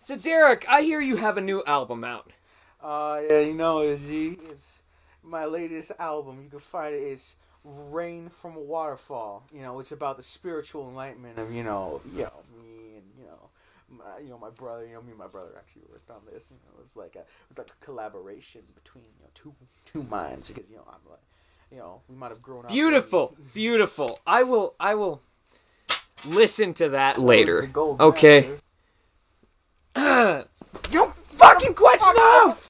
So, Derek, I hear you have a new album out. Yeah, you know, it's my latest album. You can find it. It's Rain from a Waterfall. You know, it's about the spiritual enlightenment of me and my brother. You know, me and my brother actually worked on this. You know, it was like a collaboration between two minds because I'm like, we might have grown up. Beautiful. I will listen to that later. Okay. Don't fucking question those!